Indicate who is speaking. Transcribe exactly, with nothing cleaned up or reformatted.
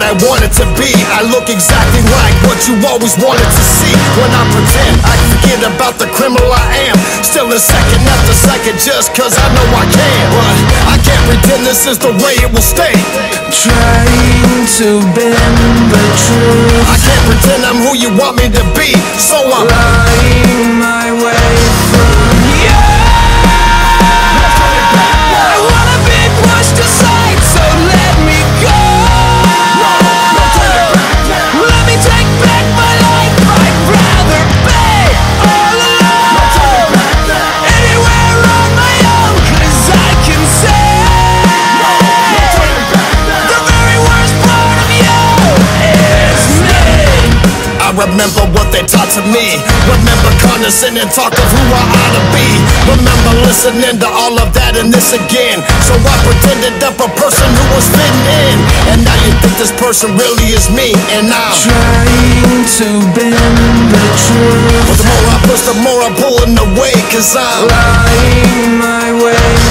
Speaker 1: what I wanted to be. I look exactly like what you always wanted to see. When I pretend, I forget about the criminal I am. Still in second after second just cause I know I can. But I can't pretend this is the way it will stay.
Speaker 2: Trying to bend the truth,
Speaker 1: I can't pretend I'm who you want me to be. So I'm
Speaker 2: lying my way from you. I wanna be pushed aside, so let me go. Let me take back my life. I'd rather be all alone, anywhere on my own, cause I can say the very worst part of you is me.
Speaker 1: I remember what they taught to me. Remember condescending talk of who I ought to be. Remember listening to all of that and this again. So I pretended up a person who was fitting in. And now you think this person really is me. And I'm
Speaker 2: Trying to bend the truth,
Speaker 1: But the more I push, the more I'm pulling away. Cause I'm
Speaker 2: lying my way